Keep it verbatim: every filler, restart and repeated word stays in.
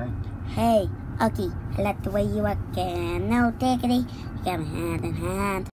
Hey, Oggy, I like the way you work and no diggity. You got me hand in hand.